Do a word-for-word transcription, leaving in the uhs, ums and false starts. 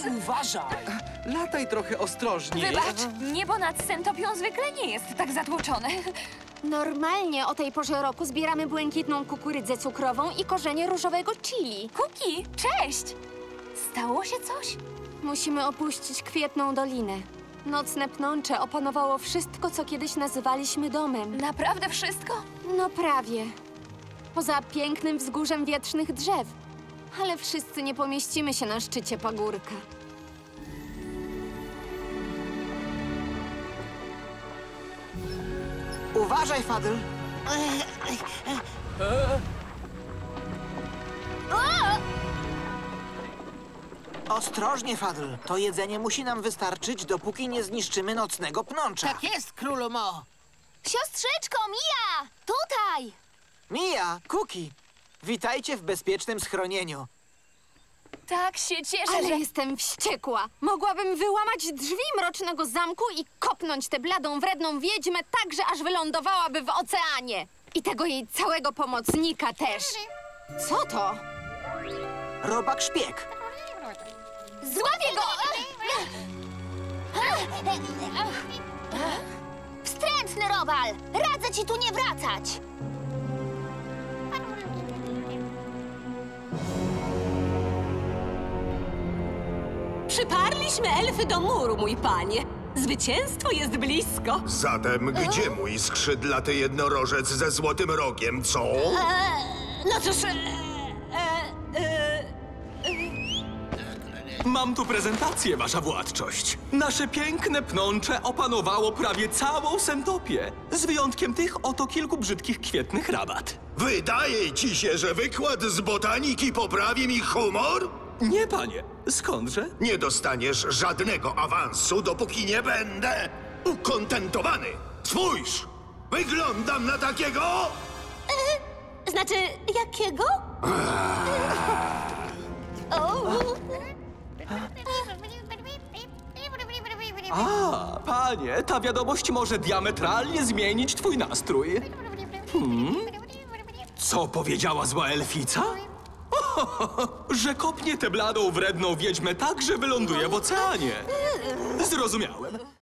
uważaj! Lataj trochę ostrożniej. Wybacz, niebo nad Sentopią zwykle nie jest tak zatłoczone. Normalnie o tej porze roku zbieramy błękitną kukurydzę cukrową i korzenie różowego chili. Kuki, cześć! Stało się coś? Musimy opuścić Kwietną Dolinę. Nocne pnącze opanowało wszystko, co kiedyś nazywaliśmy domem. Naprawdę wszystko? No prawie. Poza pięknym wzgórzem wietrznych drzew. Ale wszyscy nie pomieścimy się na szczycie pagórka. Uważaj, Fadl! Ostrożnie, Fadl. To jedzenie musi nam wystarczyć, dopóki nie zniszczymy nocnego pnącza. Tak jest, królu Mo. Siostrzyczko, Mija! Tutaj! Mija, Kuki, witajcie w bezpiecznym schronieniu. Tak się cieszę, Ale że... jestem wściekła. Mogłabym wyłamać drzwi mrocznego zamku i kopnąć tę bladą, wredną wiedźmę tak, że aż wylądowałaby w oceanie. I tego jej całego pomocnika też. Co to? Robak szpieg. Złapię go! Wstrętny robal! Radzę ci tu nie wracać! Przyparliśmy elfy do muru, mój panie. Zwycięstwo jest blisko. Zatem gdzie mój skrzydlaty jednorożec ze złotym rogiem, co? No cóż... E, e, e, Mam tu prezentację, wasza władczość. Nasze piękne pnącze opanowało prawie całą Sentopię. Z wyjątkiem tych oto kilku brzydkich kwietnych rabat. Wydaje ci się, że wykład z botaniki poprawi mi humor? Nie, panie. Skądże? Nie dostaniesz żadnego awansu, dopóki nie będę ukontentowany. Spójrz! Wyglądam na takiego? znaczy, jakiego? A, panie, ta wiadomość może diametralnie zmienić twój nastrój. Hmm? Co powiedziała zła elfica? Że kopnie tę bladą, wredną wiedźmę tak, że wyląduje w oceanie. Zrozumiałem.